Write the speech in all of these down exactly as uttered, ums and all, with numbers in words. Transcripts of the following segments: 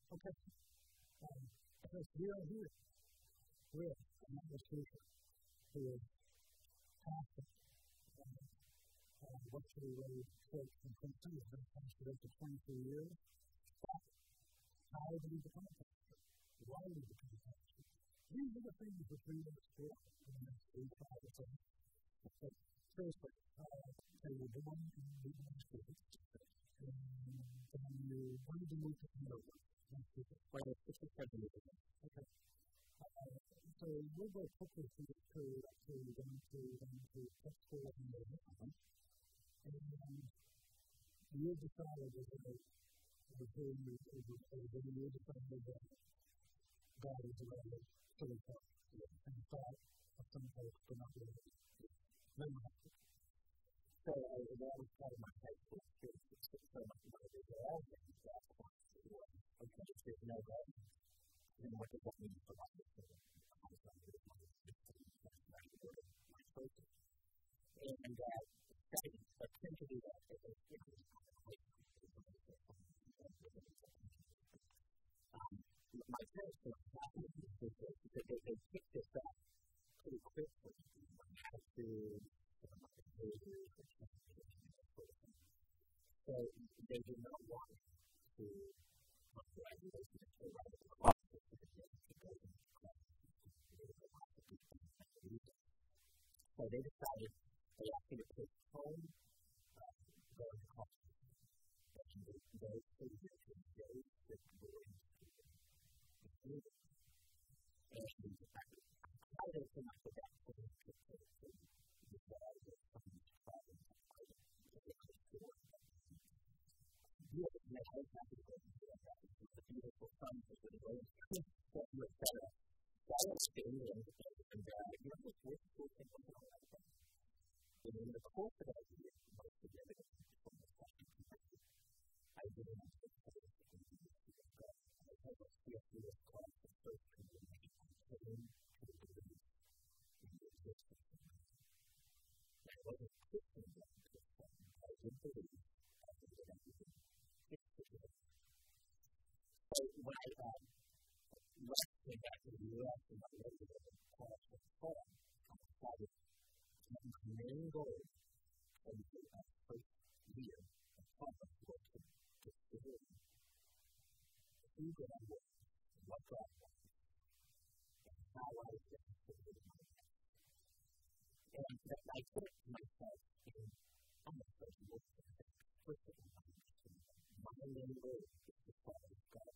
Okay. Um, because we are here with another speaker who is pastor of uh, Westerly Church in Princeton. He's been pastor there for twenty-three years. But how did he become a pastor? Why did he become a pastor? These are the things that we explore in this week. But seriously, uh, so you're born in the United States, and then you wanted to move to Canada. Well, it's just a seven years ago. Okay. Uh, so we'll go quickly through this period up to going to going to tech school in the American. And you decided that before you you decided that God is the way to the top. And you thought of some folks, but not really. No, no. So I was always part of my high school experience. So much of my all things that point to okay, there's no God. And what does that mean for life? So I was trying to do my my choices. And uh, I tend to do that as a series of um, my parents were happy because they, they picked this up pretty quickly. Attitude, behaviors, and transportation. So they did not want to come to ideation until right at the office to go to the class. So they decided they asked me to take home, uh, go to college, and they go to the days that we were in school. And I didn't think after that to decide that some of these problems are you have to make all kinds of things that it's a beautiful sun for the road that you et cetera. So I went to England and uh, you know, this was cool thing was all like that. And in the course of that year, most significant from the second community, I did an exercise in the University of God. I had a C S U S class of first community to learn to the beliefs in the existence of God. And I wasn't Christian then, but I did believe I did everything. So when I um, left, came back to the U S and I went to the college for the fall, I decided my main goal for the first year of college was to get to learn who God was, what God was, and how I was going to live my life. And that I put myself in almost like a work of first of all, my main goal is to follow God.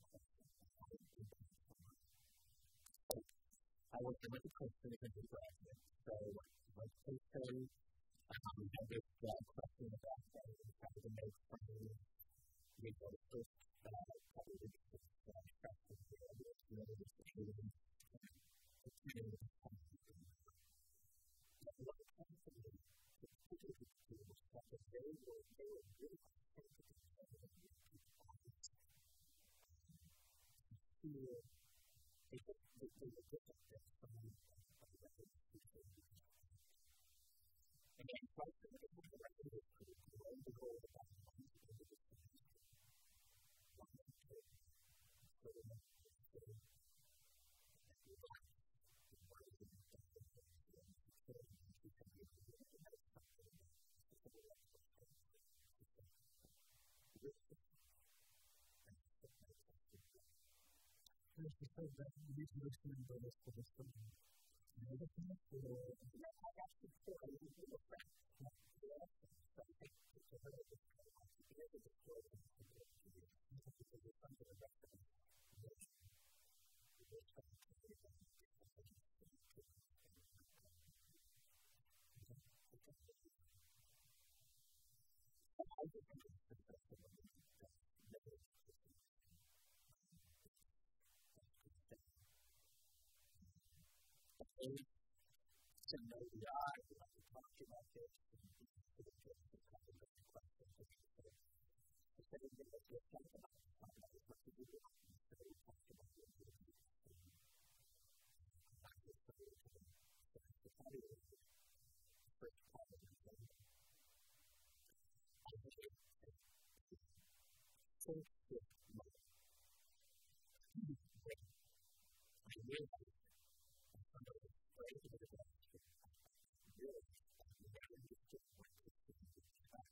So I went to Princeton as a graduate. So I went to Princeton. Um, we had this uh, question about that. We tried to make friends. We got the first uh, couple of weeks of uh, freshman year. We were really just shooting and attending the conference. But what happened to me, particularly to the stuff that they were, they were really authentic and genuine with people honest. Feel they were different than some of the other people. And then, quite frankly, the record is pretty cool. The goal of that one is to do this thing. One is to do it. So, the next is to do it. And we want to work with the stuff that we're doing. So, we can do it. We can do it. Something that is a little less frustrating. With this. And it's just like that. There's the fact that we need to listen to this for this thing. And everything else will go away. Yeah, I actually feel like we need to practice. Yeah, so I think it's a very good thing. I think it is a good story. I think it is a good thing. I think it is something to recognize. Yes. It is something to recognize. I think it's a successful one. To know the eye, we have to talk about this, and we have to look at the kind of questions that you say. I said, we're going to get talk about it, talk about what to do with it, and so we talked about what to do with it. I just said, we're going to say, the body of the first part of the thing. I think it's think with money. realize that somebody is afraid of the best, really, never used to what this is about.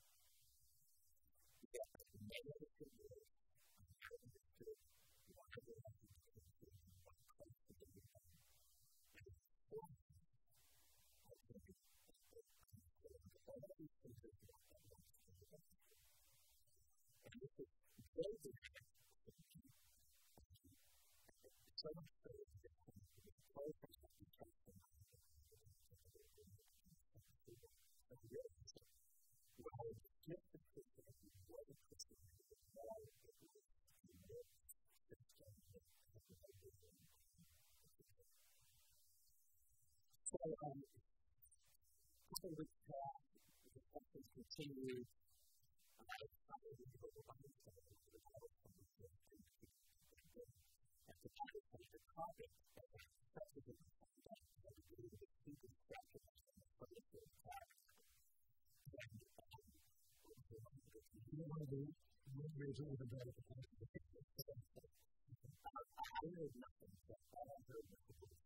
Yet, many of the people are understood why they have to do this and what Christ is going to do. And it's for them. I think it's all of these things are what that wants to do. And this is very different. So much so that it's going to be close to something trusting. So we realize that while it's just a Christian, if you was a Christian, it was all it was to live Christian. So, um, a couple of weeks back, the discussions continued. I decided to go to Bible study with the Bible study for at the time of the topic that I expected to find out how to do the stupid structure of the first of the class. And, um, you know, one of the one reason I was able to find out I heard nothing, but all I heard was the word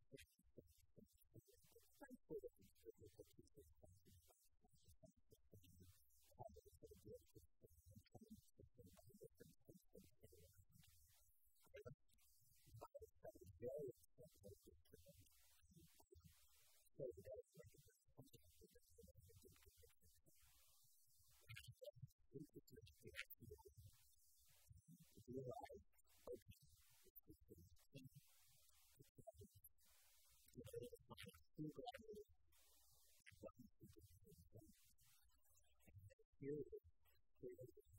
I'm sure that these people will keep this something about something how they sort of deal with this and trying to system of the different systems that are around. I was Bible study very acceptable to them. So that I was making this something that they don't know how to do to this. And then, interesting to actually realize, okay, this is the thing to try to you know, it's not a true gravity. It doesn't seem to be the same. And here it is. Here it is.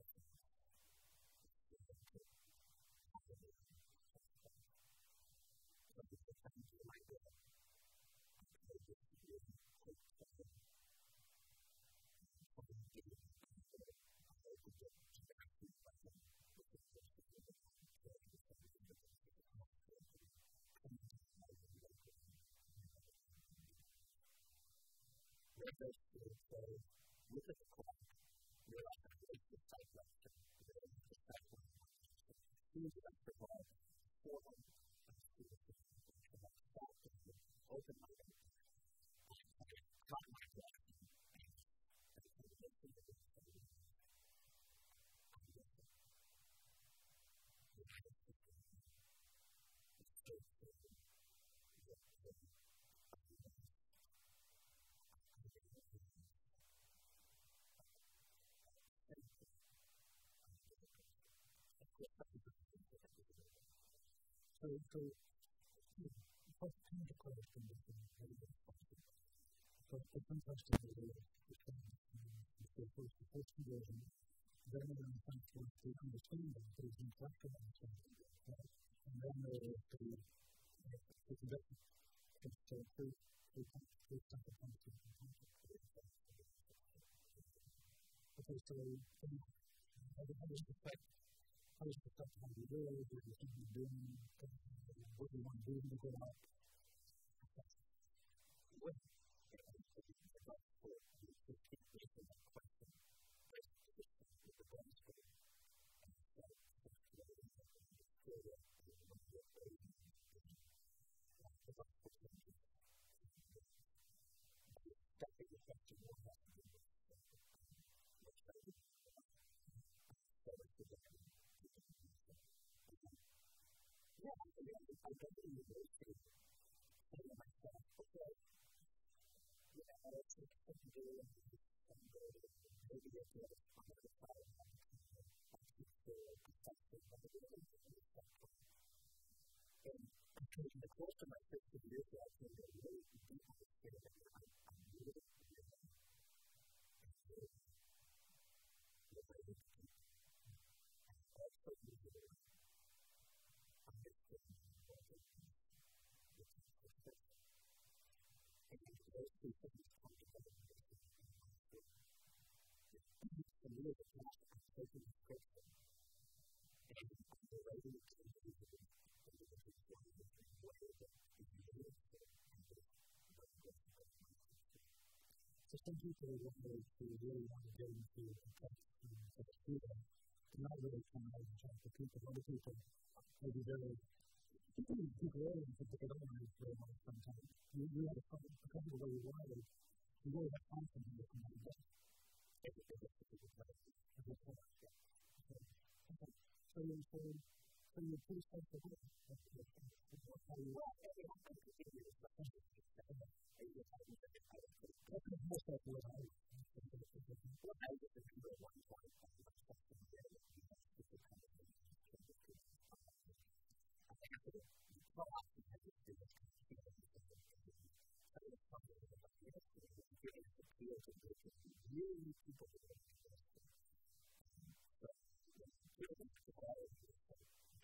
But it's the time to like that. I just really hope something. Something to do with it. I hope we get to that point by then. With the person who is going to try to do something that is going to help them. Come to the life of the life. What does it say? Look at the clock. You're not going to wait for sight lecture. You're going to sight lecture. Choose lecture ball. Four of them. Open my eyes. Got my breath. So, so, first thing to question is very important. So, it's interesting to do the first, the first conversion, then they're in some sort of understanding, there's intellectual understanding, right? And then there is the, the conviction. It's so three, three points, three separate points, three points. Okay, so, how does it affect? How does it affect how you do it? What do you think you're doing? What do you want to do to go out? What is the best for you to keep raising that question? Raise the question with the bonus for you. And so, that's the way you have to feel that you're going to get ready to do it. That's the best for you. That's the question we'll have to do with it. Let's try to do it. So, it's the best. Yeah, I mean, I go to university, and I myself, okay, you know, it's what to do, and maybe if you have a spot at the side, I'm actually for a professor, but it really is that point. And in the course of my fifteen years, I think I really do understand that I'm really, really, really, related to people. And also, usually, those two things come together. For me, as a pastor, I'm taking the scripture and I'm relating it to the individual in the different way that is related to it and just what it goes to my life. So some people want to really want to get into the text and do that. They're not really trying to talk to people. Other people may be very people always think that they don't want to very much sometimes. You, you have a couple where you wanted, you really have confidence in what you get. It's a big difference. It's a big difference. So you're so, so you're pretty sensitive. That's how you are. That's the most of what I was. What I was thinking about one point. Well, I think I just did this kind of thing. I was talking about this. Giving us a feel to this. Really people who are interested. So, giving us the quality of the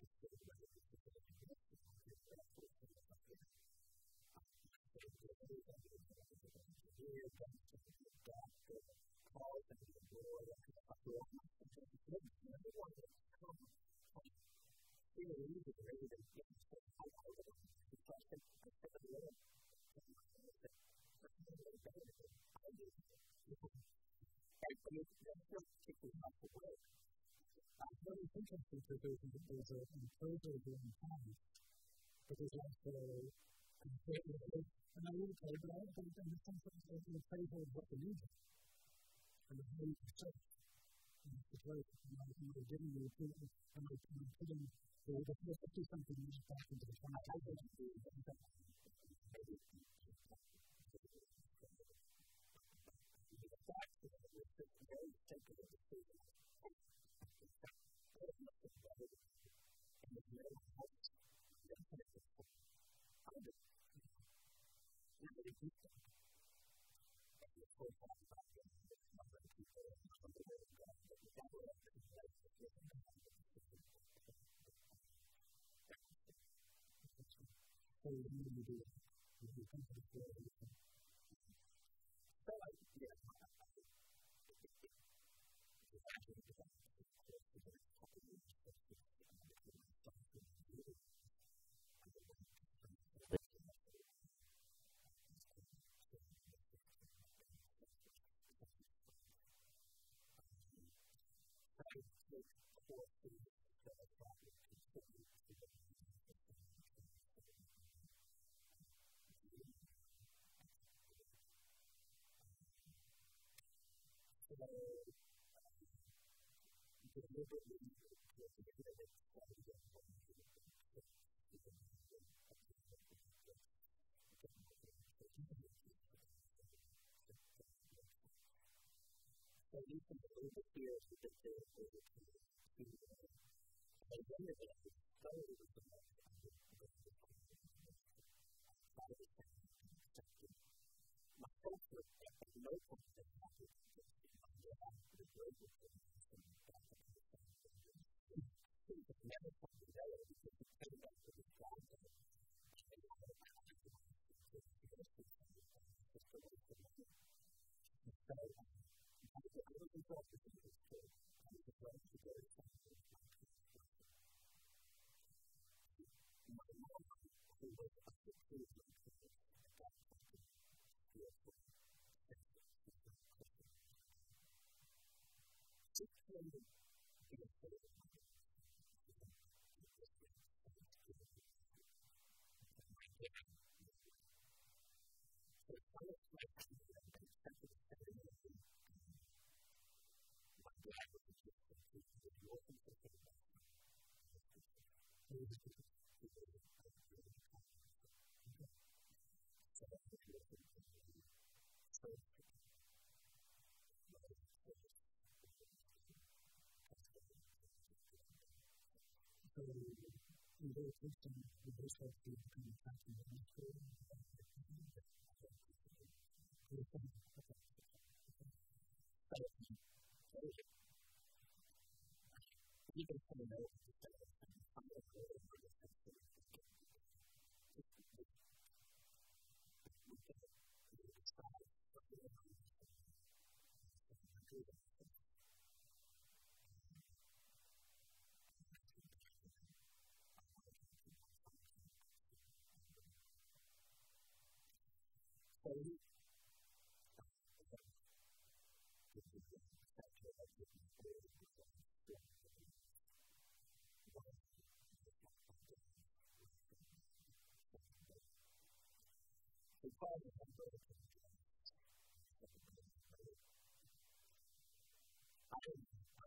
calls and the door that can upload everyone that come from really easy to read and get to how to hold it on the question I said the Lord and I said that's not really better than I do and I mean that's not particularly how to work what is interesting to do is that there's an appraisal during time but there's also an appraisal and I would say that I don't think in some sense there's an appraisal of what the needs are and the how you can serve in the situation. Am I giving you a treatment? Am I putting the let's do something and just back into the time? I don't do that. The fact that it was a very sensitive decision. It must have been better and it's very important. Definitely. I just really do that. And of course, I'm not going to do other people and I'm the way of God, but the power of it is that it's a different kind of decision. So, what do you do? You do something to feel everything. So, I, yeah, I think it's actually the best of course, the very couple of years that it's something to do. So you can believe the fears that they feel to the and then you're going to be so my hope was that at no point that happened to have the great determination that it was never something better because it came back to this project and I had a passion to just the way to look at it. And so I was I was involved in this too. I was involved in very something my mom who was a sixteen year old at that time she came to be a favorite of mine. So it's kind of like something that I've been accepted as having a thing. My dad was a kid that was the orphan for the best. He was a kid that was really so that's the orphan for the best. So So, in very Princeton, we both have to become a captain of the school. You can come and over to say, I'm going to go over this and see if we can we can decide what we're going to do. So we the problem is I'm very I don't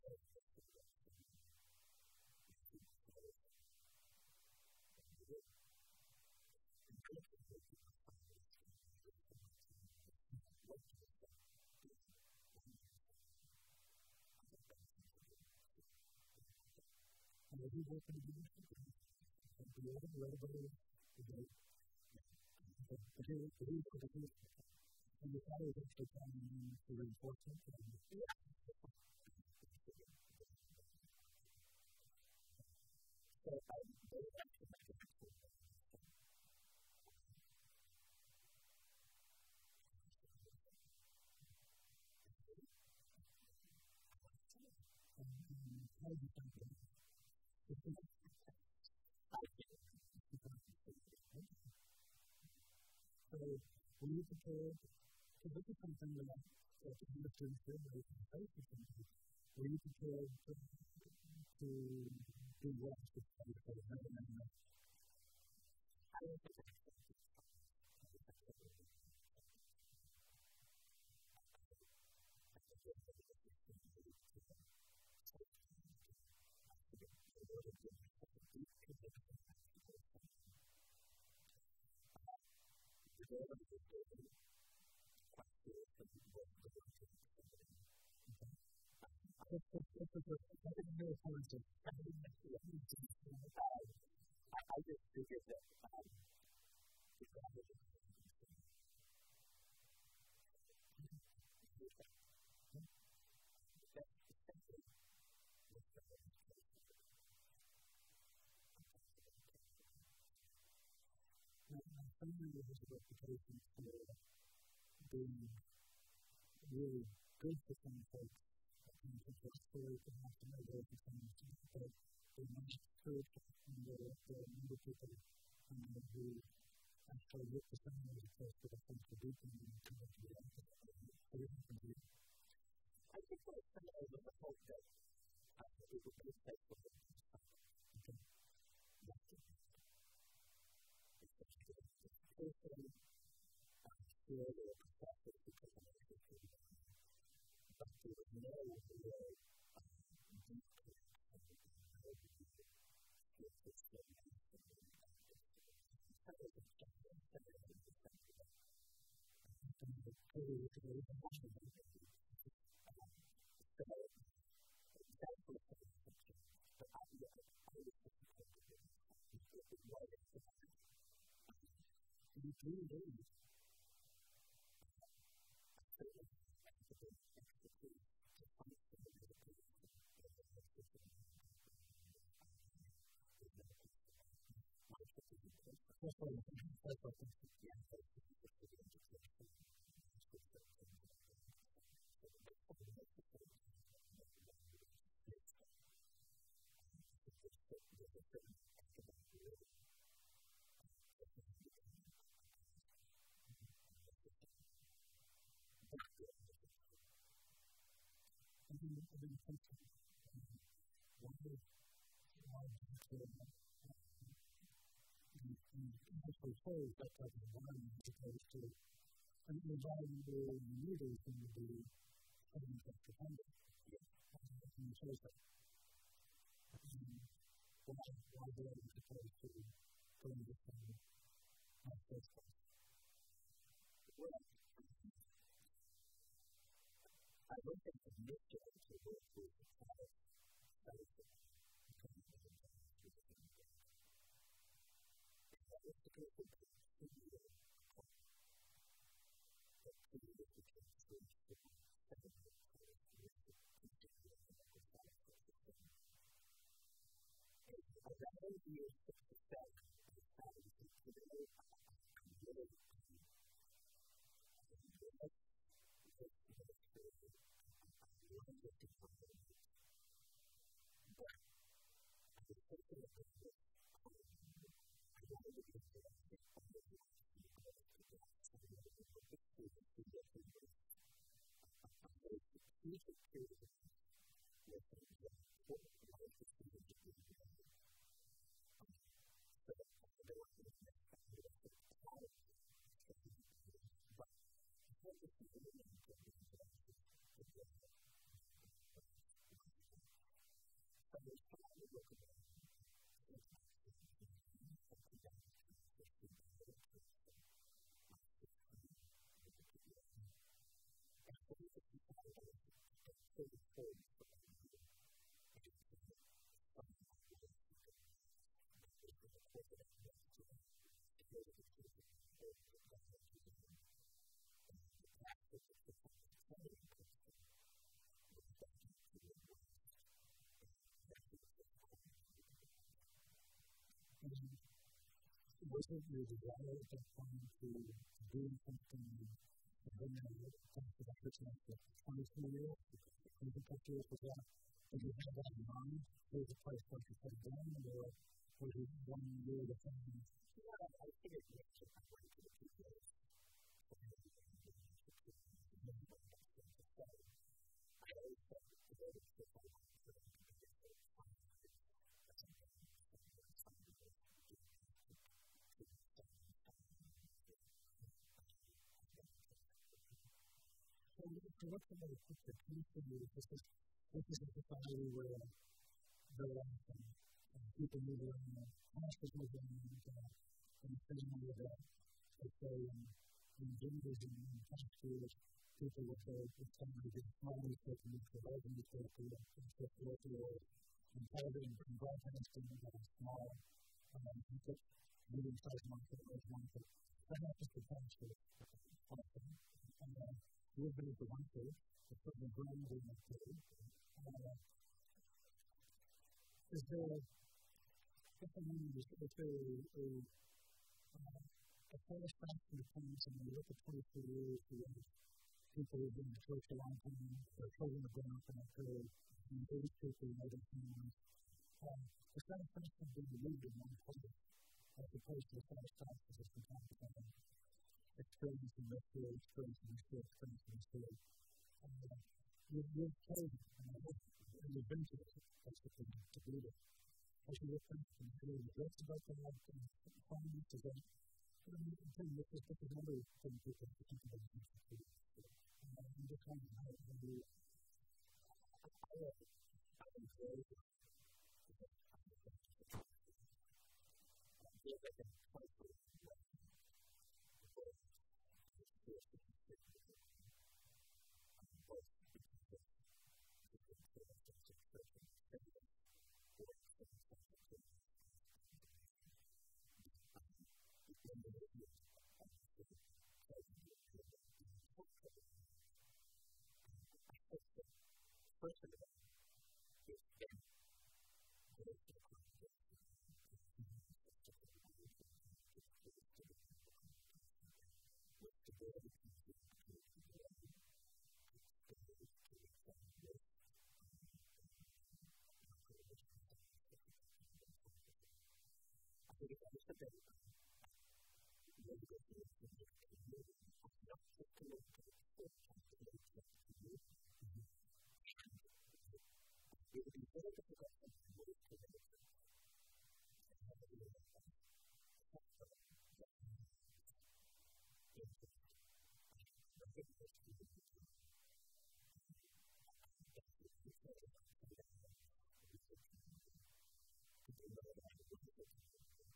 And every work in the ministry, and the other, the other way, the day, the day, the day, the day, and the father is actually coming in for reinforcement. Yeah. So, I very actually make it actually. How do you think of it? So, when you prepare to look at something like what the ministry is doing, or the face of something, were you prepared to, to do what to say for the heaven and earth? I don't think that's I just figured that um, the God is Somebody who has a reputation for being really good for some folks, and to tell stories and have to know those who come to me, but they're not spiritual, and there are many people um, who actually look for someone as opposed to the folks who do things and come to the office. So what happened to you? I think what it's kind of the hope that I think it would be faithful to them. Okay. That's it. Person um, feel their perspective because of their history. But there was no real um, deep connection with the system and the system. That was a challenge that I think was sensible. And the clearly with the way the national government is. So that's what it's like. But I was disappointed with it. It was disappointing. You do indeed. Certainly, that's a big expertise to function in the case of the system. My expertise is close. That's what I think. That's what I think. Yeah, that's what I think. That's what I think. And then, and then Princeton, um, one of one of the actually chose that type of environment as opposed to an environment where you need everything to be something that's dependent. And you chose that. Um, why, why do I as opposed to going to some not first place? Well, I don't think the mission to work with the child fellowship becomes the mission to the kingdom. That was the good thing to see the point. That to the mission to the church to the second place to the mission to the kingdom of the child fellowship. And around year sixty-seven, I started to today, I'm really But what is the really important thing is that so there's time to look at it. Was it your desire at that time to do something and bring in a connection for twenty-two years? twenty-five years was that? Did you have that in mind? Was it a place where you could have done, or was it one year at a time? Yeah, I think it's a mix of twenty to two years. I always felt that the way that I wanted to do it was fine. So what's the way to put the country? This is this is a society where there are uh, people move around, pastors move around, uh, and the family of that. Let's say in, in genders and in pastors, people will say it's time to get small newspaper, newspaper, newspaper, newspaper, or in television and broadcasting, uh, small, um, market, medium-sized market, large market. That happens to pastors often. Uh, We've been at the one third, it's certainly grown in that third. Uh, is there, what I mean is, is there a, a, uh, a satisfaction that comes when you look at twenty-two years, you have people who have been in church a long time, their children have grown up in that period, and these people know their families. Um, the satisfaction of being lived in one place, as opposed to the satisfaction of from time to time. Experience in this field, experience in this field, experience in this field. Uh, you've, you've told me, and you've been to this, basically, to do this. As you look back and you reflect about that, and find this is that, I mean, I'm telling you, this is just another thing people have to think about in this field. I'm just wondering how it will I enjoy it. I feel like I'm quite good. First of all, it's been very difficult. With the ability to do it, I think it's almost a bit maybe go through it and just not just to look at it, but to look at it. It would be very difficult to move to the next one. And have a little bit of that. That's the interest. I think that's the interest. That's the interest. People know that I'm looking at it.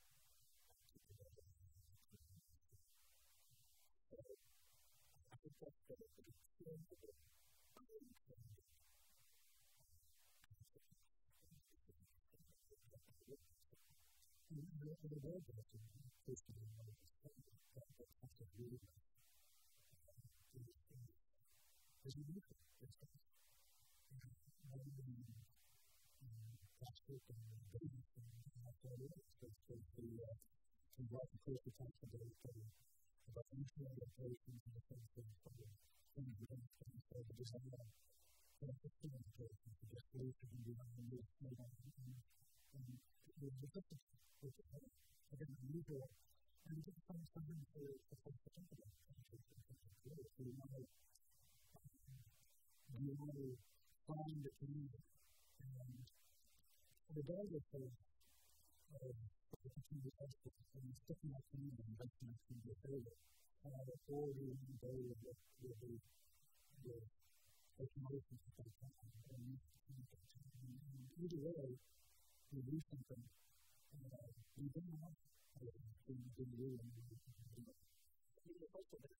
So, I think that's the experience of it. And the other way that it's supposed to be one of the things that has to do with is a beautiful business. And rather than plastic and babies and that's all it is, it's supposed to be to walk across the top of the about functional locations and the things that are things that are things that are designed for fifteen locations to just leave to be on the new small and the difference is again unusual and you can find something to support the company. So you want to you want to find the community and regardless of of the continued aspects and sticking out community and that's not going to be a failure. uh, or do you want to go with the, with the, the emotions at that time? And you, and either way, you do something, uh, you don't know how to do it really. I mean, it's also been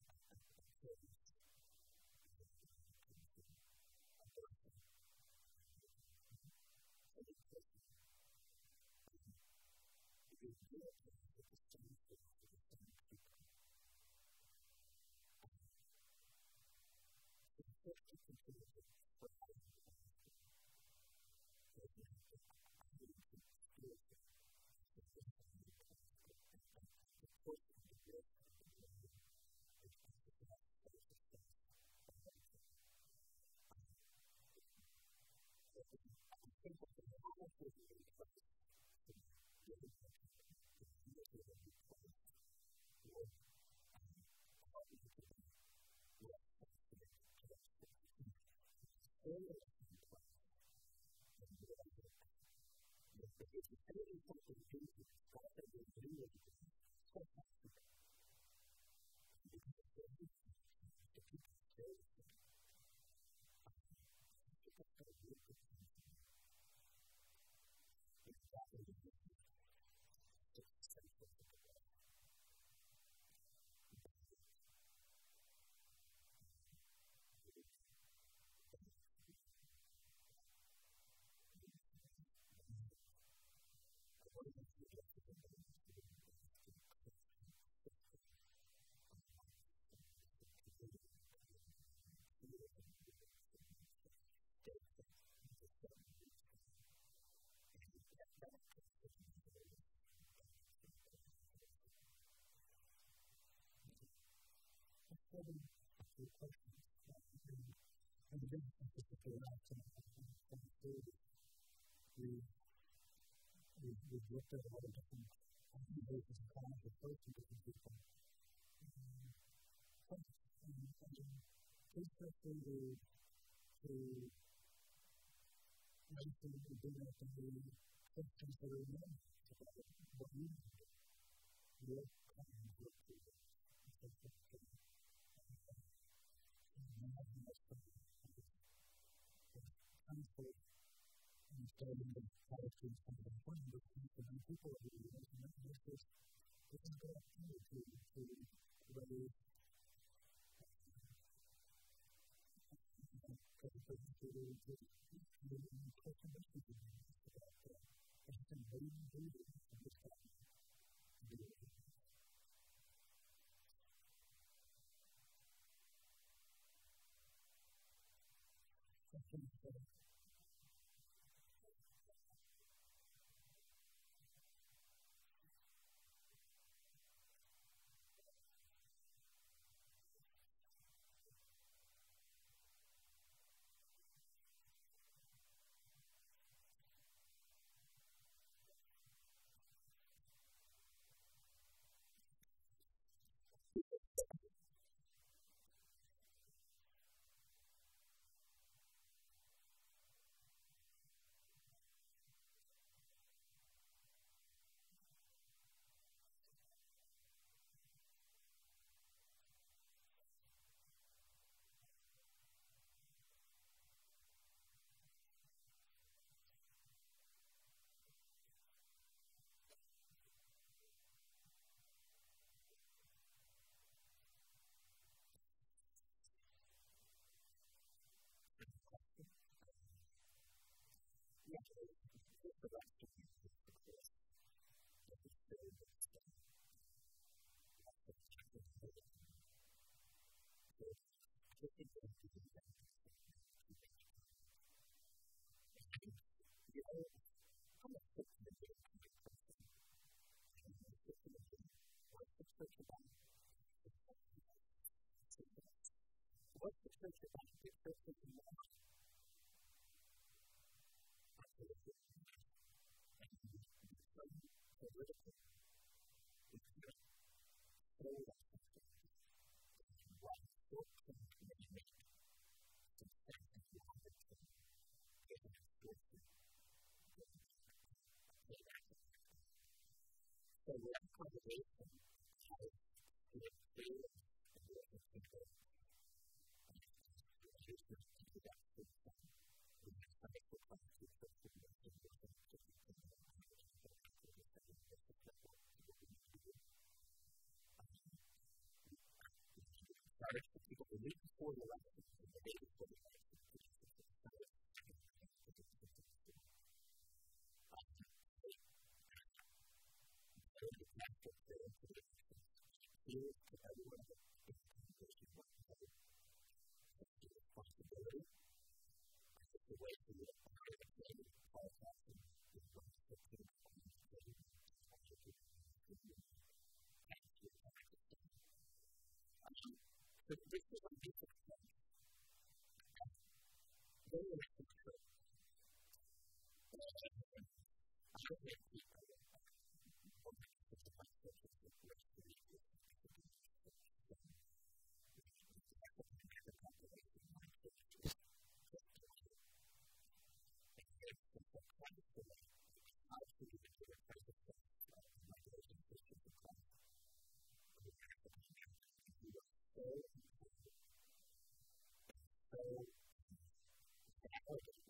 seven questions. And the big emphasis of the last and the third is we, we, we've looked at a lot of different bases of time for folks and different people. Um, and, and please feel free to, to mention the beginning of the questions that are known about what you do. Your kinds of people. Comfort and starting with attitudes from the point of view of the people of the world, and that makes this a good opportunity to raise Thank you. What's the church about? The church is not political. It's just so that one short-term commitment to second long-term getting sorted. So that congregation has to experience people. Here's the thing about the thing. We have some of the problems with the people who are in the world to be in the world and to be in the world and to be in the world to be in the world. Started for people the week before the election and the day before the election. Here's to everyone that is in the conversation what to say. It's the responsibility. It's the way to live on the day of politics and the way to live on the day of politics. So this is a basic thing. Then there is the truth. I don't think people will make such a bunch of things that we're doing. The population might be just it's a question of how to do the sort of process of migration systems of class. We have to be so important, so validated.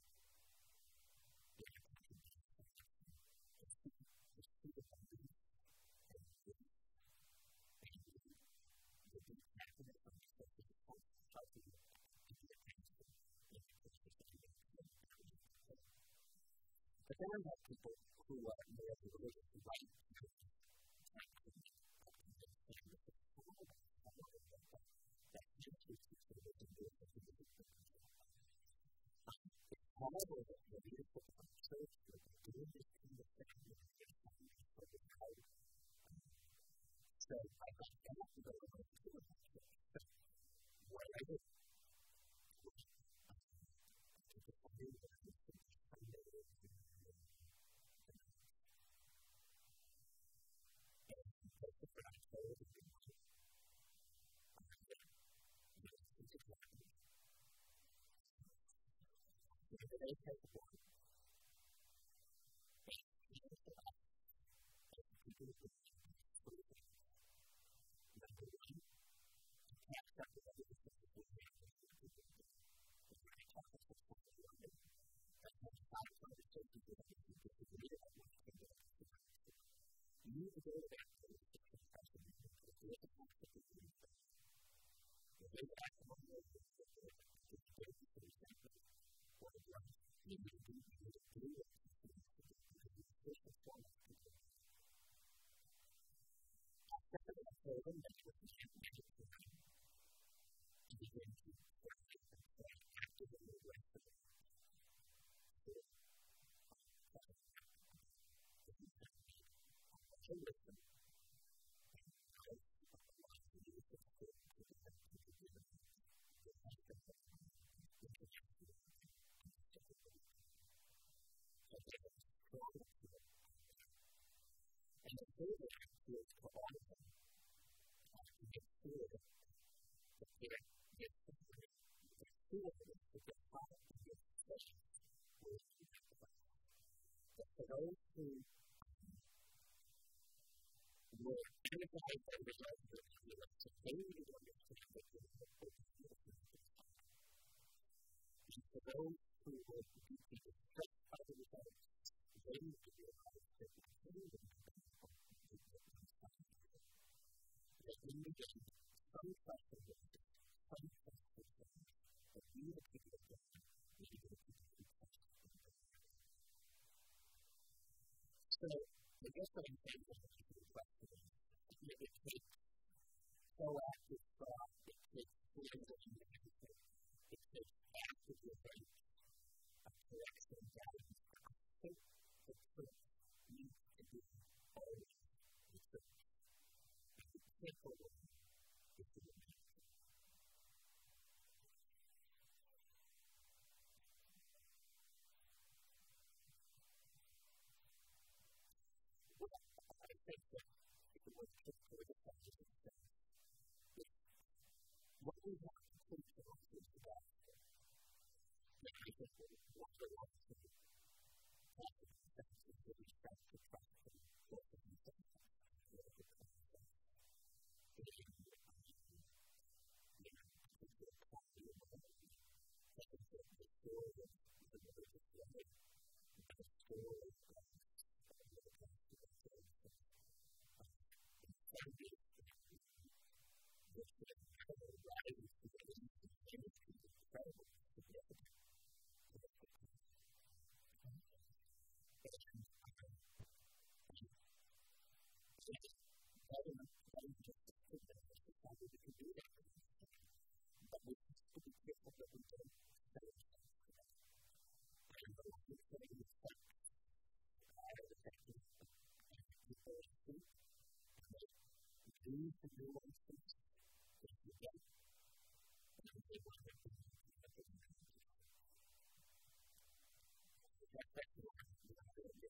But then I have people who are more religiously right. That's just what you say that they do it for the however, the leadership of the church that they're doing this kind of thing is for the power. So I got that to go over to the church. What I did was I took a few of the things I know that's what I told you. I said, yes, it's exactly. If they take one, it's just about people who are fruitful. Number one, you can't start with other people who are fruitful. If you're talking to someone who is that's not a five conversation with other people who disagree about what you think about the you need to go to that place to confess and to look at what people do. If they ask someone who is fruitful, it's very exactly what it was. You need to be able to do it. First and foremost, people. Second, I told them that's what we have to do for them. To begin to work and play actively with them. So listen. Because of the life of the leadership of the people that we do with them. The life of the leadership so they have to control it to them. And the third thing is to all of them to make sure that they're disciplined, they're sure that they're taught and they're special with people. But for those who were energized by the results of the election, they need to understand that there is a focus on the future. And for those who were deeply distressed by the results, they need to realize that the change in the gospel is what we have to do. That we need to have some trust in God, some trust in God, that we the people of God need to be the people who trust in God. So, I guess what I'm saying is that the question is, it takes proactive thought, it takes cleansing and everything, it takes active debate, a correction and guidance. I think the church needs to be always the church. If you take away, it's the ministry. Well, I think that if it was just for the subject of things, what we have to think about is the gospel. And I think that what we want to do is to respect to trust and work with themselves. the, the story of the religious life, the story of God, of the gospel of faith. In some ways, this is incredible writing to the ministry is incredible significant. Government, government just sit there and decide that we can do that. But we have to be careful that we don't say it. And the one thing is that I have affected people to think that these are the ones who is the death. And they want to be at the end. That's actually what I'm doing.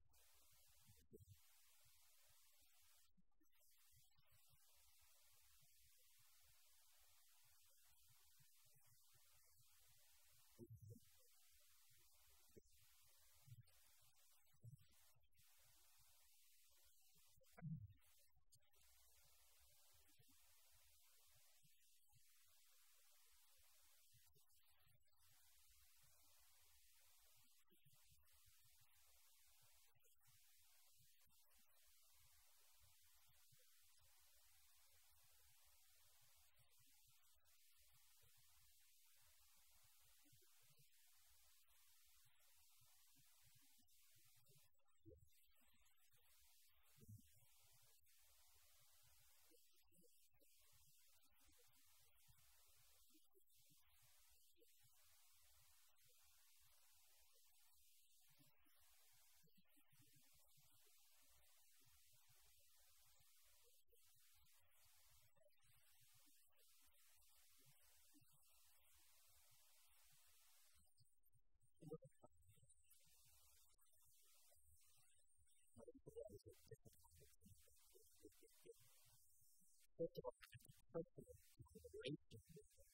First of all, personal consideration with them.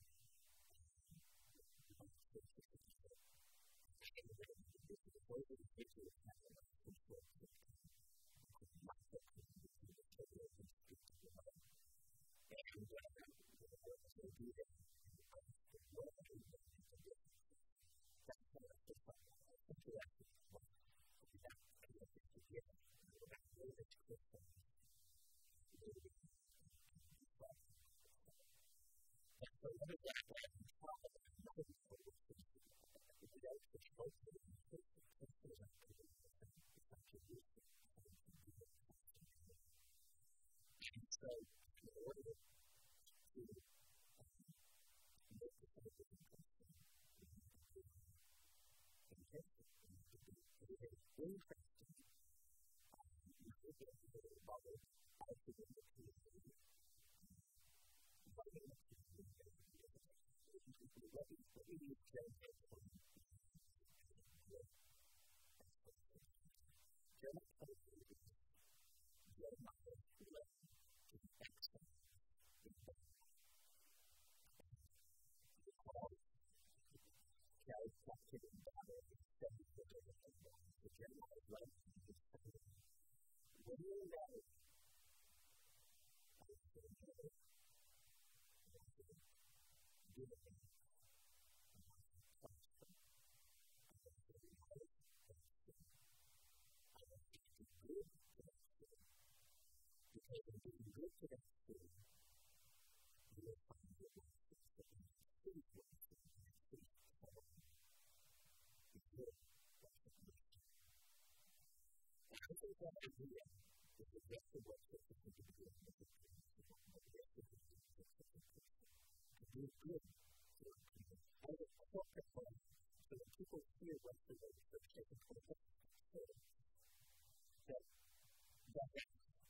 This is a way to get to a kind of control. Not that we can do the total of these people to them. And what they do that, what they do that, that's kind of the fun. I think we actually want to do that. I think it's together. We're not really to quit them. And so what is that that we talk about? Another thing is that we don't just focus on the person. It's not really the same. It's actually useful. And so in order to make the same thing person, we need to be intensive. We need to be very interesting. We need to be very bothered how to get the community. What we need to do is what we need to do is good to that school, you will find your life is the city's life is the city's power. It's good. That's the question. And I think that idea is exactly what we're supposed to be doing with the students. We're supposed to be doing with the students. To do good for the people. As a corporate plan, so that people hear Westerly Church taking corporate care that that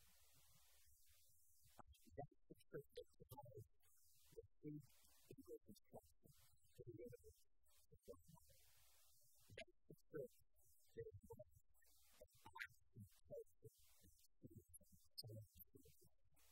that's the church that provides the free English instruction to the universe to form one. That's the church that is one of arts and culture and students and science and students.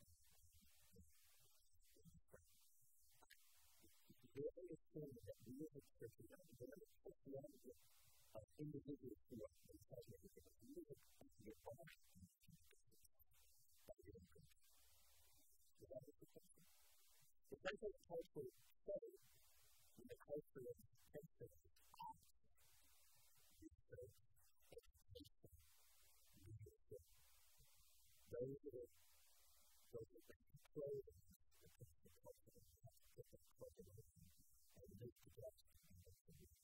We understand that we as a church are not going to take the idea of individuals who are inside of the church. We look at the arts and students of the church. That is the question. It doesn't actually say the culture of Princeton is off. Research, education, leadership. Those are those are the clothing that comes to culture and have to put that clothing on and make the best and make the best.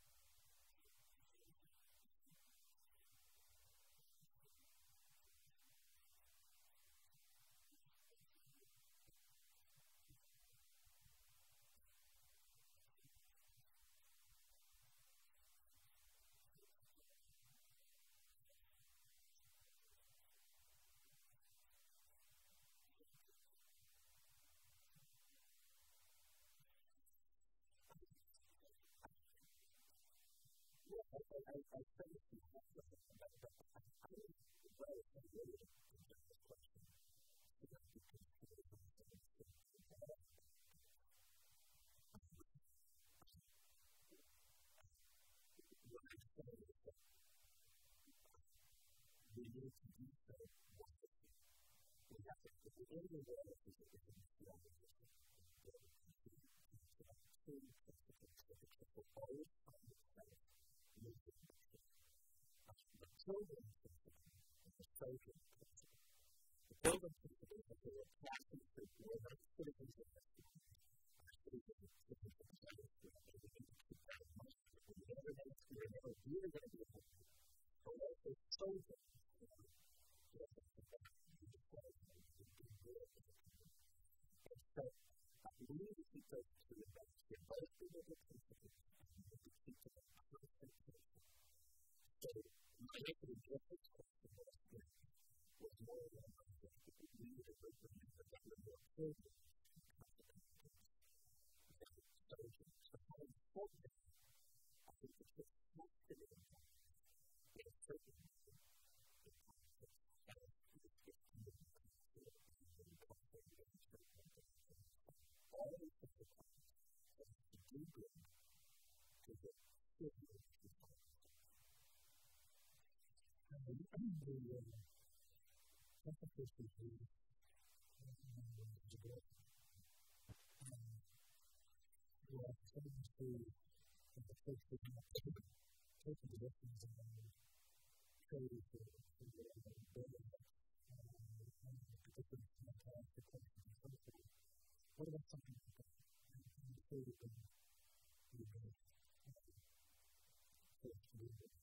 Yeah, I, I, I, I say this to you, but I, I, I was very familiar with this question. So that you can see it from the same thing. What I'm saying is that we need to do so wisely. We have to, if we're in the world, if we're in the field, if we're in the field, to have two principles that we can always find itself moving. The children principle and the social principle. The children principle is that they are passing through where our citizens of this world, our citizens of citizens of this world, and we need to keep that in mind. We never know if we're never really going to be able to. But also children, you know, they have to back to the world and we can do good in the community. And so we need to keep those two in mind. They're both biblical principles and we need to keep them in constant tension. So my answer to Jeffrey's question was, was more than I think that we needed to remember that we're more children and consequences than soldiers. So how important it is, I think the church has to be involved in a certain way in politics as it gets to be considered in the culture and in certain things. All these different things that have to do good to the city of the world. And the emphasis is really to go. And we are trying to, in the church, we have to take the lessons and trade for the building and the different fantastic questions and so forth. What about something like that? And the trade of the good. Church to do it.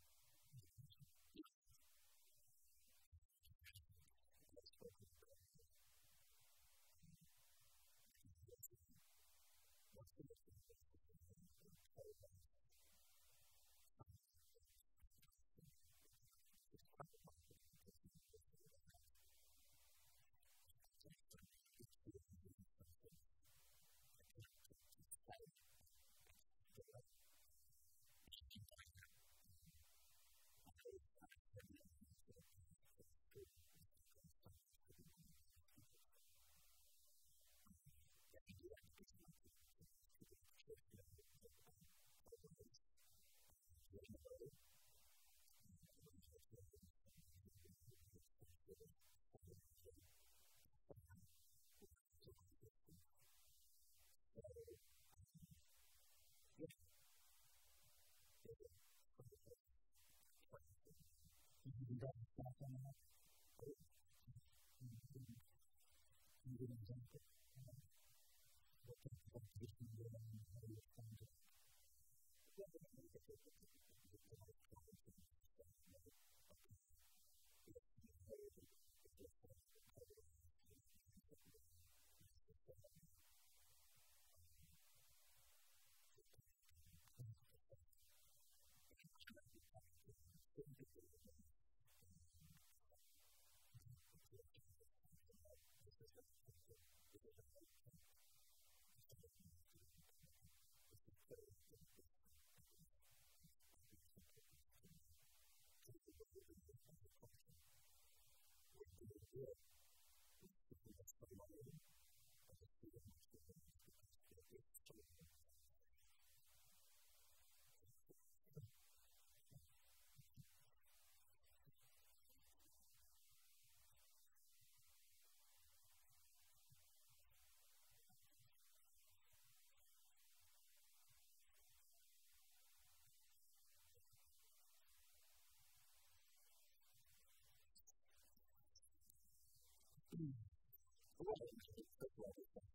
You got to stop on that. You get an example. What type of position you're in and how you respond to it. Well, first of all, it's not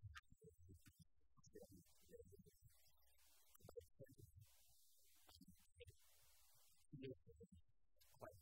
quite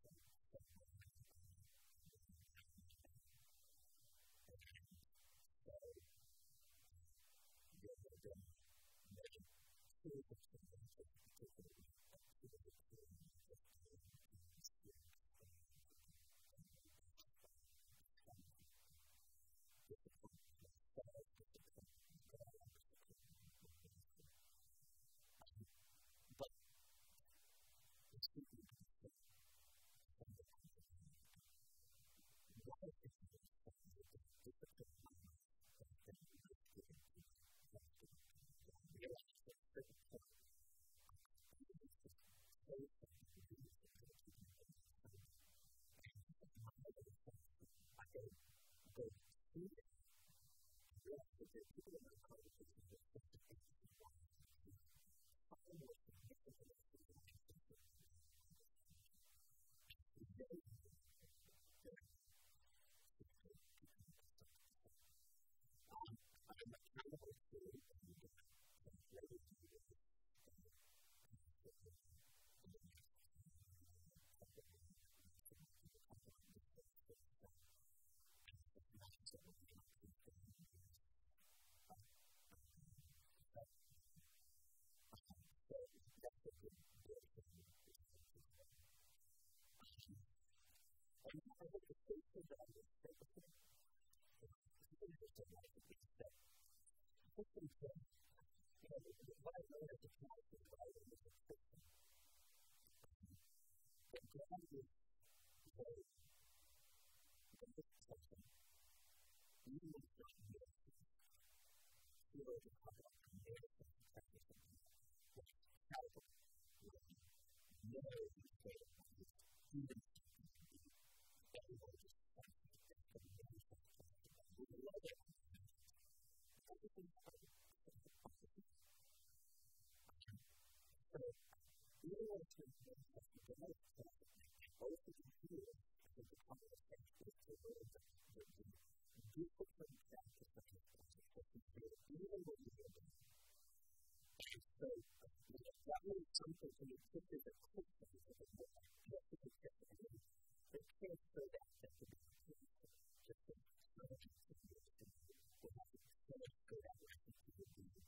something to make sure that the culture is a bit more just to be careful. They can't say that that would be just a strange situation. We have to so much go that way to do the deed.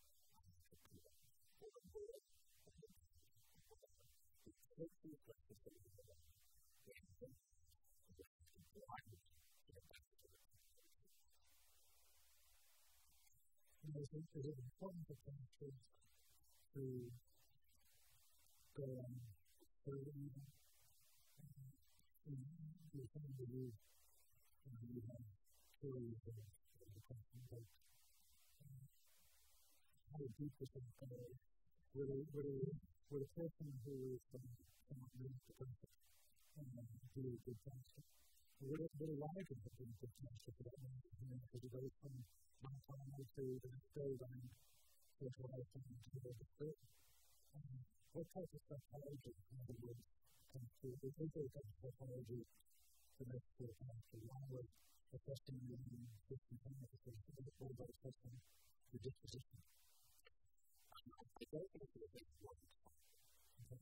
Or the world. We take these lessons from the world. And then we have to blind to get back to it. And I think it is important to penetrate through go on further even. You find that you, you have stories of the question about how deep is that go? Would a, would a, would a person who is somewhat new to practice do a good practice? Would a, would a library have been a good practice for that matter? Because it goes from one time to the next day, then socialize and to the other day. What type of psychology, in other words, comes through? Is there a type of psychology that makes it connect along with assessing your own system consciousness, or by assessing your disposition? I don't think it is one. Okay.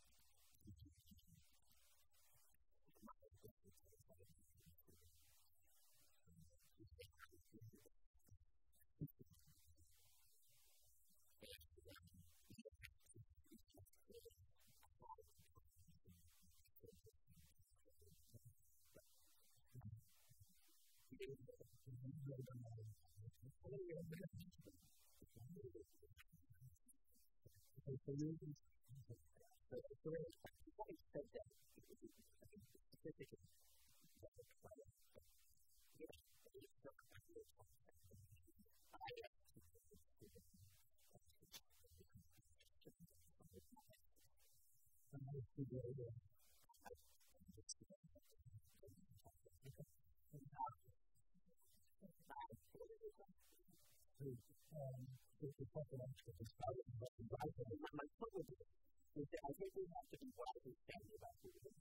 I think we have to be wise and standing about who it is.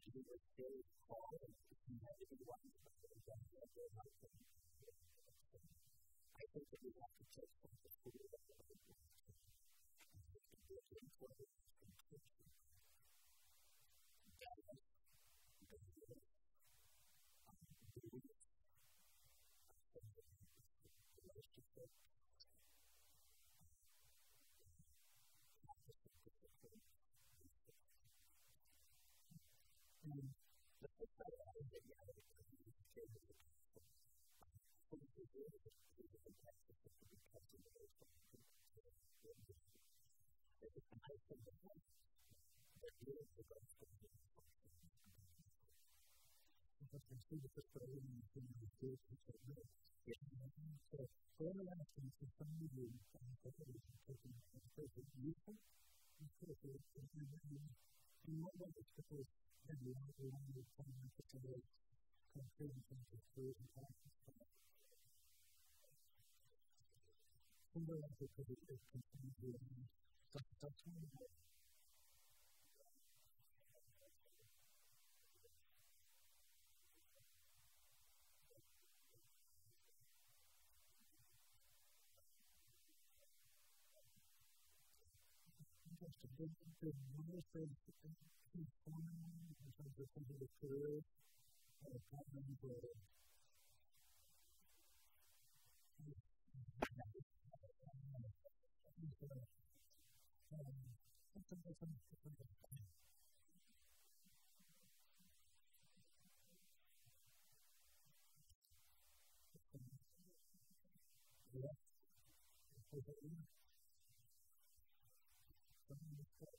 she was very tall and she had to be one of the things that she had to do. I think that we have to take some of the food that we have to do. And we can do it in for it. And the first time I was in the other country, I came to the council. So this is really just a different practice that can be kept in the way from the people. It was nice and the fun. But really, the best thing is the function. Because I see the first person in the thing that is good, it's so good. So, for every last thing, for some of you, I'm hoping that you're taking a person useful, and critical, and you're and what was it because then we want to want to find out the way concrete in terms of food and practice. Somewhere else it could be continued to be that's one of the just a big, big wonderful thing in terms of some of the careers and the problems where something that's something yeah, is it you? Something that's good.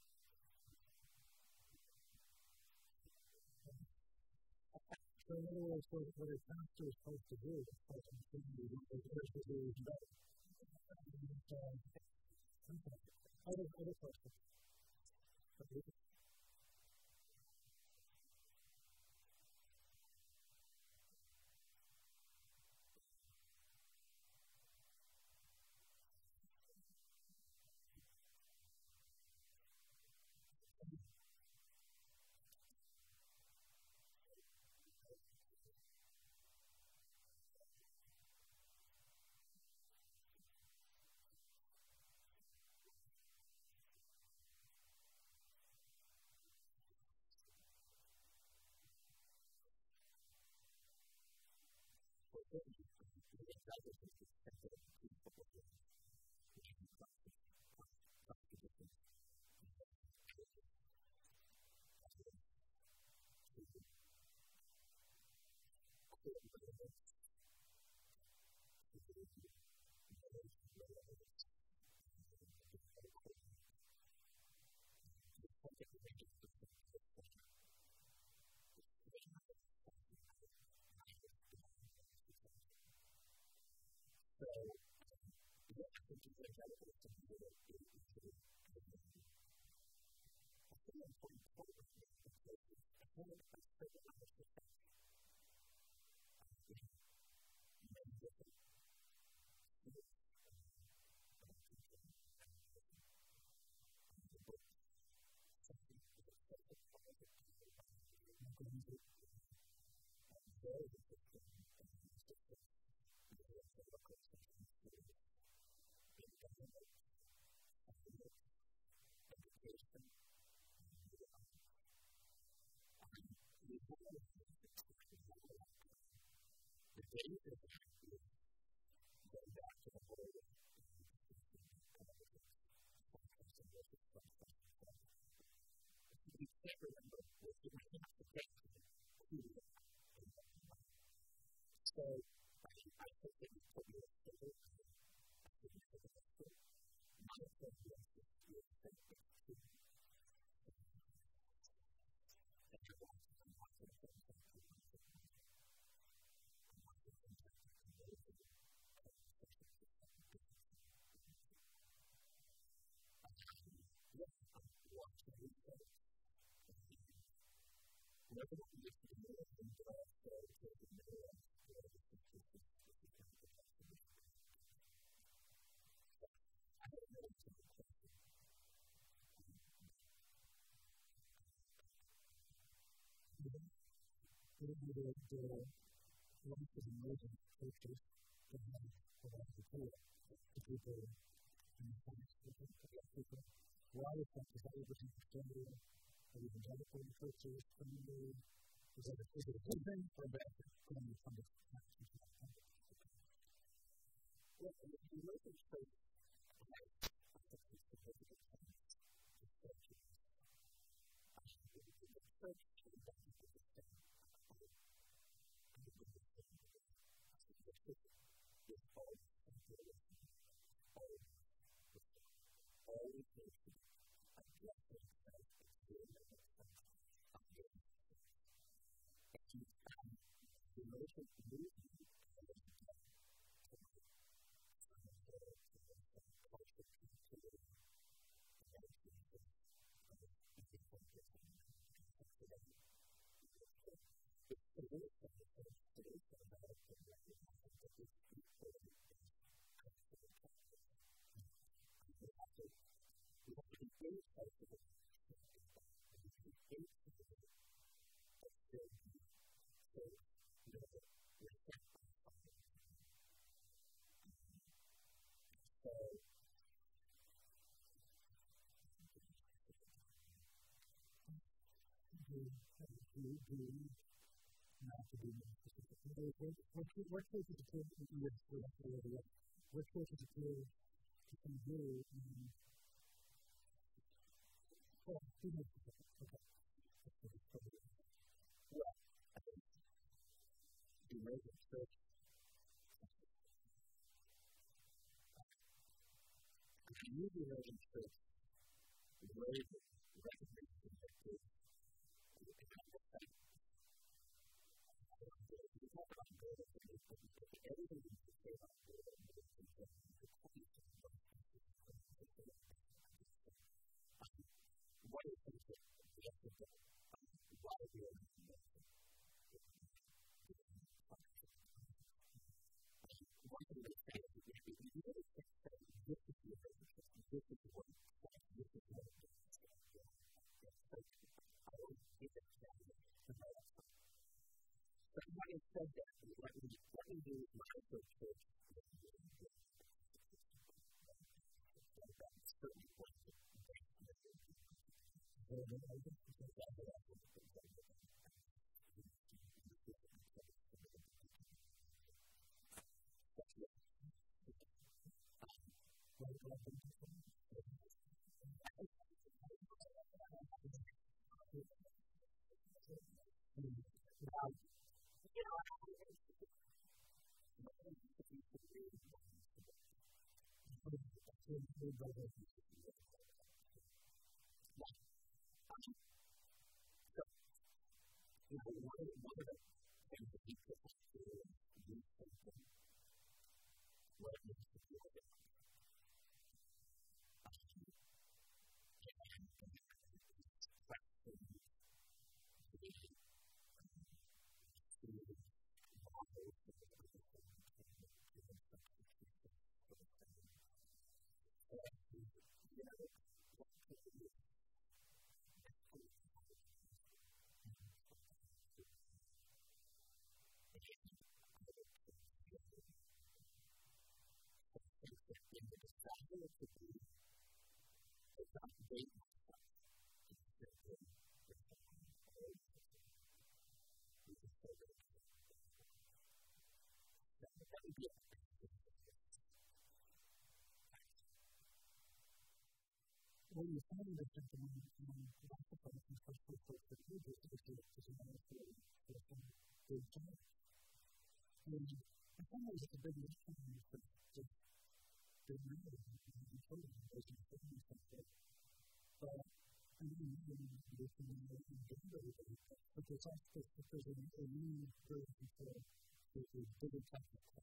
So in other words, what, what a pastor is supposed to do is supposed to continue what the church is doing better. Okay. Other, other questions? Okay. So, I think I think that it's probably a better I think it's a better my opinion is to expect it to that you're going to come back to the same thing to the same thing. I'm not going to contact the community of sessions with some people. Yes, I'm watching research. Whatever we used to do, and also taking the certainly the, the life of emerging churches that have provided support to people in the past, people, wider churches, all over Australia, or even evangelical churches, family, is that a, is it a good thing or a bad thing? From the from the well, the local church has a significant sense of churches. The church should not be the same. I think the church is always always always needs to be addressing itself as being a sense of being. And you find the local movement and the not to be more specific. What church is appeared to do what church is appeared to do in well, be more specific. Okay. Well, I think the emergent church if you use the emergent church the way that recognition that is everything you can say about the what is the why we are one thing they say is if you really can't say this is the relationship, this is what it's like, this is what it is. I don't think it's that way. But having said that, let me, let me use my church church certain points of Now, you know, you know, one of, one of the things that people do is use something what it means to feel it. Well, you find that the lots of folks, especially folks that do this, is to survive for some big job. And in some ways, it's a big lesson in this that they're not in total as you say something. But I mean, you can do everything. But there's also if there's a need for a bigger technical.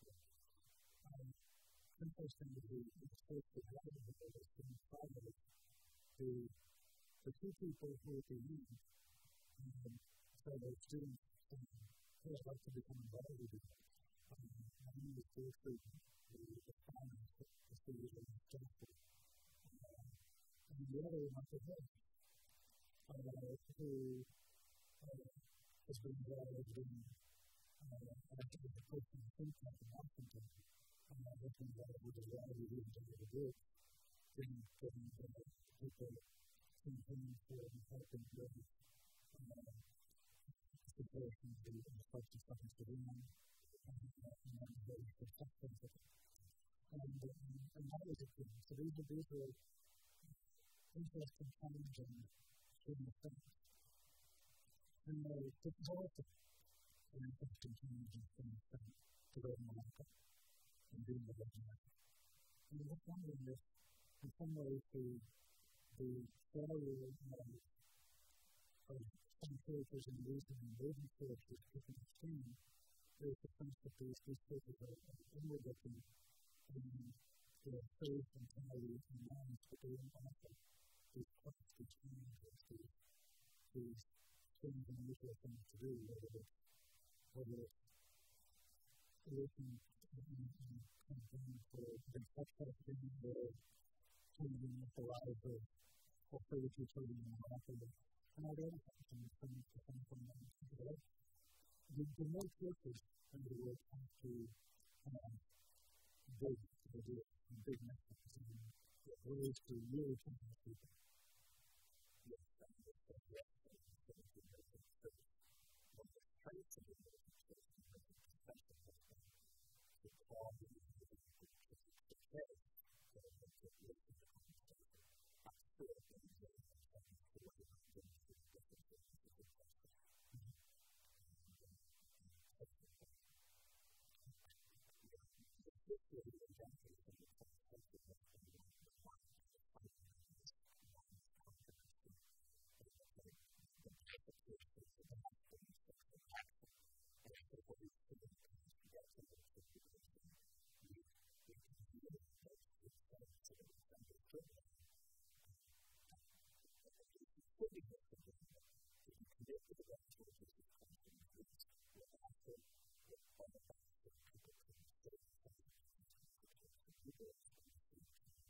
Sometimes things that we expect to happen with those things follow the the two people who are the need. Um, so the students um, who would like to become involved with it. Um, I need to go through the the finance, the students and the staff. And the other one, like the head, uh, who uh, has been involved in uh, acting as a personal think tank in Washington, uh, has been involved with a variety of individual groups, getting, getting uh, people campaigning for and helping with uh, situations in the parts of Southern Sudan, and then very successful with it. And, um, and that was a thing. So these are, these are interesting, challenging human things. And they developed an interesting, challenging human thing to go to America and do the way America. And I was wondering if, in some ways, the, the failure of, of some characters in recent and moving characters taking a stand, there's the sense that these, these characters are inward-looking and their faith and values and minds, but they don't offer these quests, these challenges, these, these things and unusual things to do, whether it's, whether it's looking and campaigning for the successful or changing the lives of or thirty-two children in Morocco, and all the other things, and the things to come from them. The, the more churches in the world have to have big ideas and big messages and ways to really change people. Yes, that's what I'm saying. One of the traits of the relationship is the profession of the quality of the relationship. The case that it makes it work in the conversation. I'm sure that it's very important to what you're doing to the different things of the person. This is really exactly from the conversation that I'm going to want to find out what is confidence and the type of person that the hospital is going to action. And I think what we've seen is to get to the situation, we can really make it so that it's understood. Could be different than that. If you commit to the right choices, it's constant increase. What after, what all the facts that people can say, people are going to see.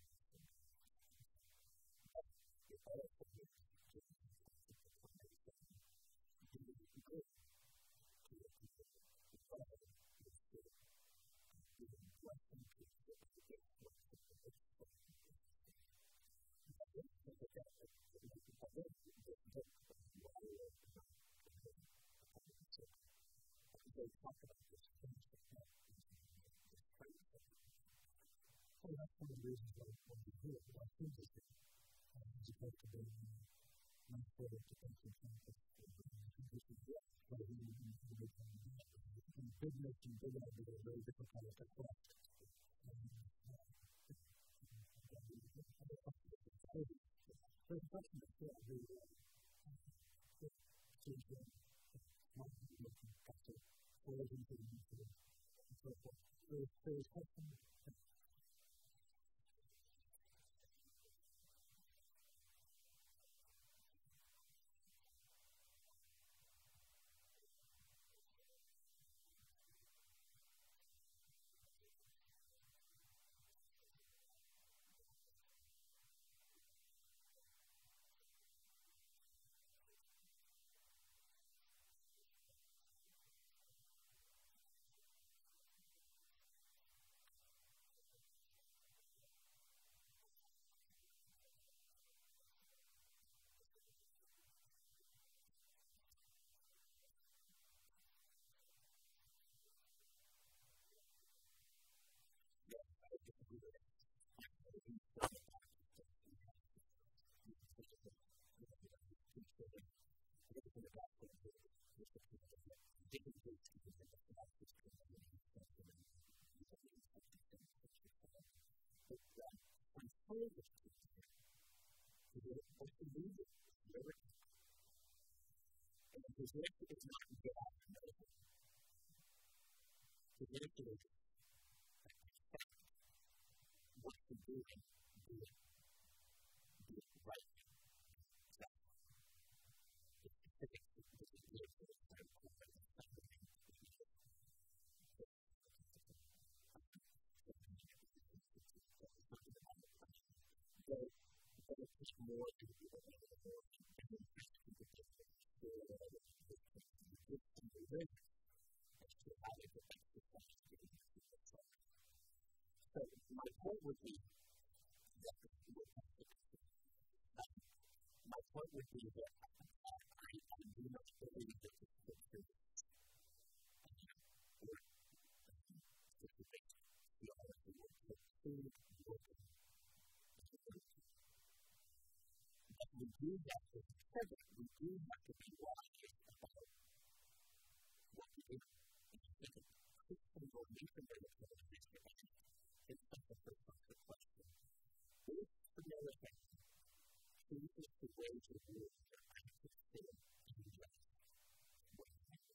But it also makes it just a combination. You can be good to your people. The problem is to be in blessing to people to get what to do. I don't think that that is the most important thing that you are aware of. I think they talk about this thing that that is this kind of thing. So that's one of the reasons why I want to do it. I think it's as opposed to being not for the defensive campus. This is what I really need to do. And big notes and big ideas are very difficult to craft. So the question is what the solution might be looking at to forward into the future and so forth. So there is question. His issue is not to get out of medicine. His issue is accept what to do and do it. Do it right. So, the specifics of this is the issue of how to cope with the suffering and the issue. So, but it's just more to do it. And it's just to do it. point would be that my point would be that I, I do not believe that the scripture or specific theology would preclude working. But we do have to pivot, we do have to be wise about what we do. And I think a Christian or missionary organization is such a profound question. If America chooses to wage a war for active sin and injustice, what happens?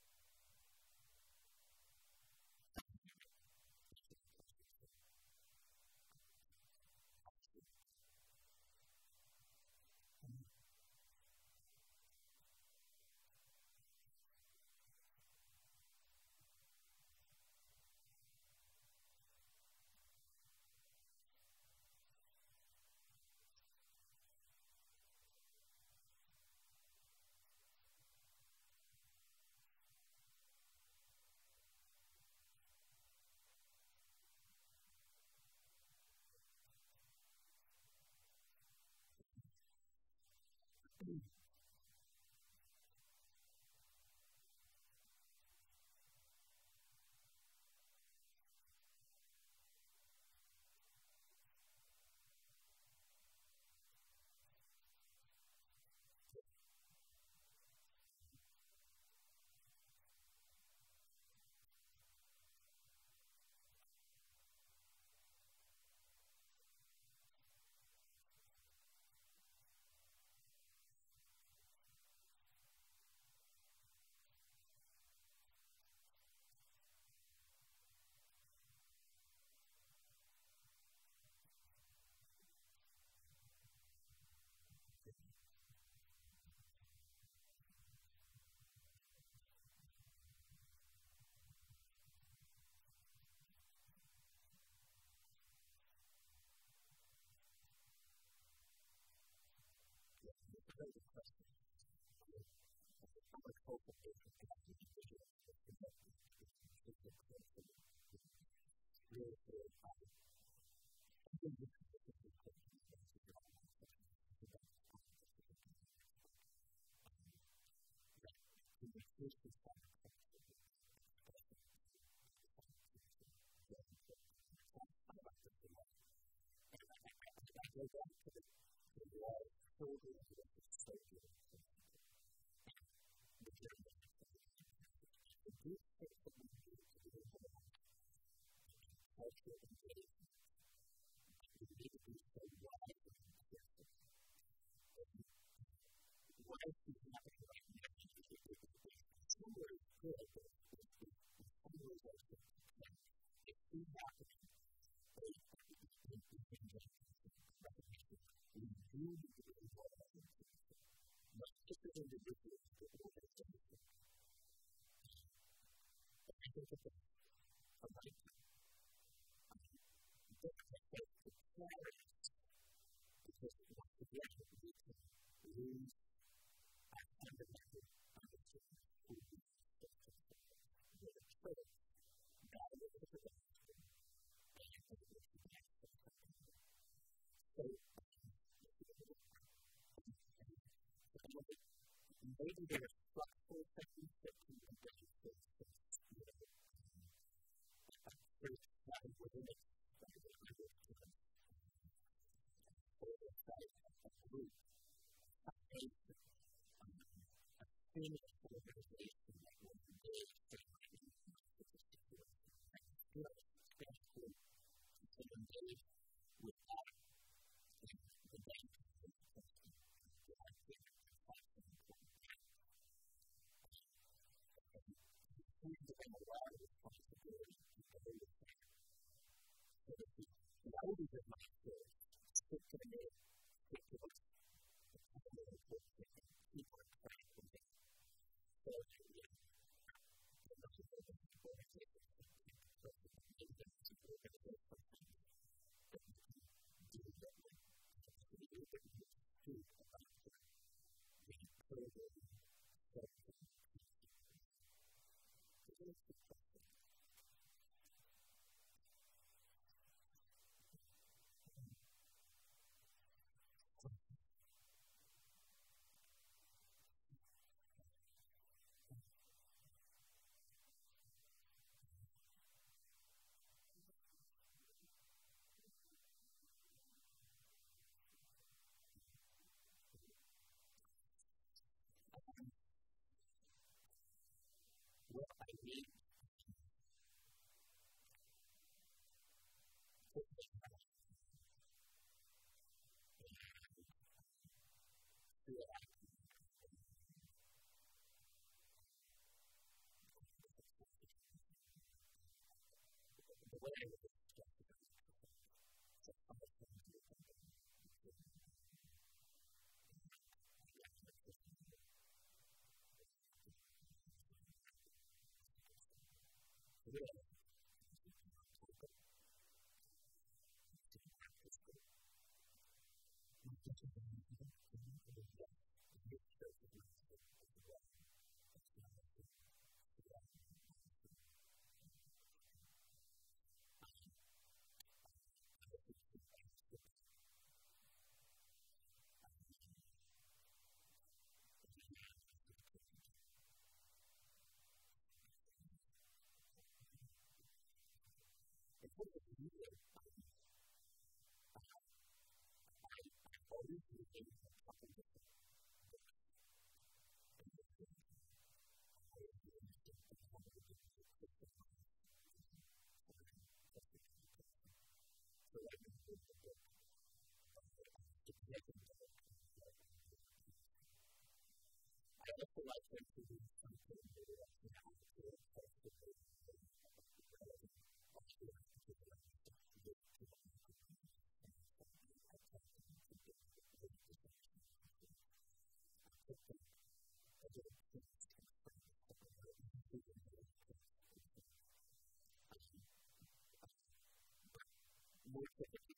That's a question. How much hope of this is going to be individual to connect with the specific question? Really, really high. I think this is a specific question. In the first and second question, I like this a lot. And I go back to the wall children of the social the German the group takes the movie to the world culture and engagement we need to be so wise and careful wise is not a right now somewhere is good but somewhere is also if we happen to be we do need to be involved in it. Not just as individuals, but organizations. I think it's a right book that has the clarity because once again, we can lose our fundamental understanding of who we are. We're the church, God is the gospel, and the gospel. So, maybe there are structural techniques that can be done for instance, you know, a church side within it, like a group, or a side of a group, a foundation, a famous organization that will engage in sophisticated skills, especially to engage without the danger of the person. I think that's an important thing. We give them a lot of responsibility to go with that. So that the elders of my church stick to the name, stick to us, the time of the church, and keep on track with it. So that we have the most important organization that we can trust in the agency of the organization that we can do that way. So we do that we can do about the program that we can do. So that's the question. way with this stuff. So I'm going to do it. Really? It's what it's really about. I've always been able to talk to people. So I can do the book. I also like them to do something that is actually how to do it. More typically,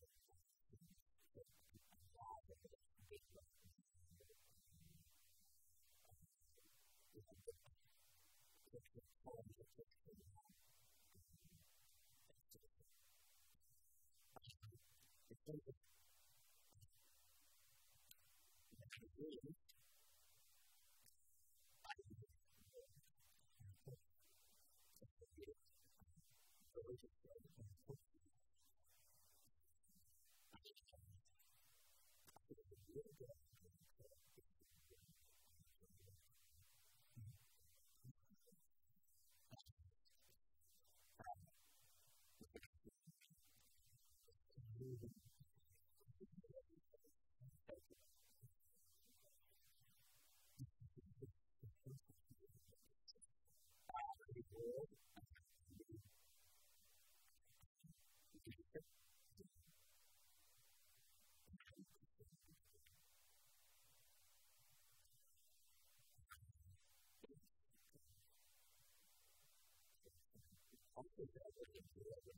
also that way to do it.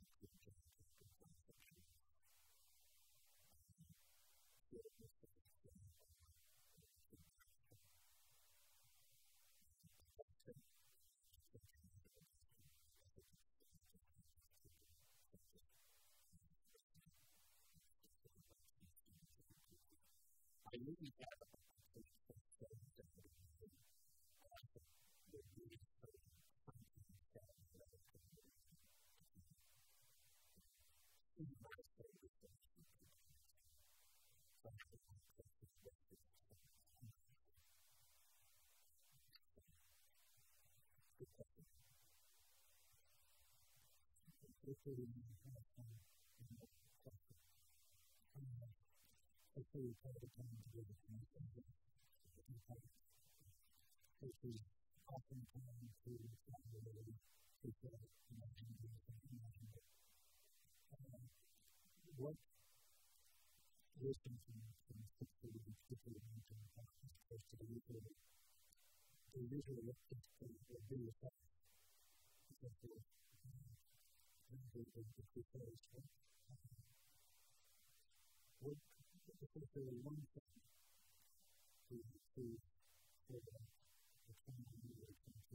I really have a hopefully we have some questions. Hopefully we have the time to give it to me. Hopefully often time to not really take that imagine imagine it. What wisdom from from particularly particularly mental health as opposed to the usual the usual look at the do yourself because the the the the prepares what what particularly one thing to to for the the community or to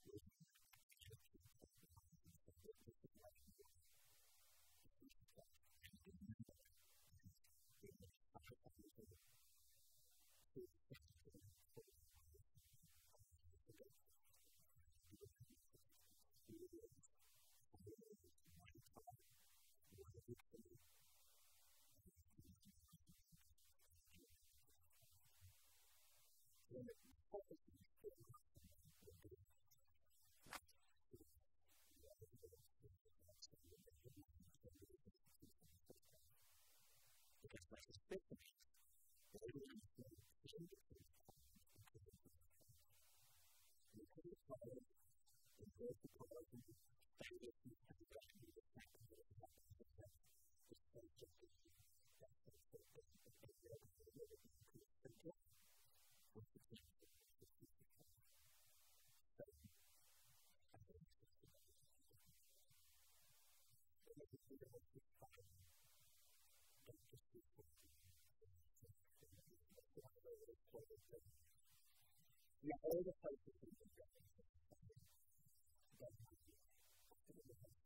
Yeah, all the places we can go.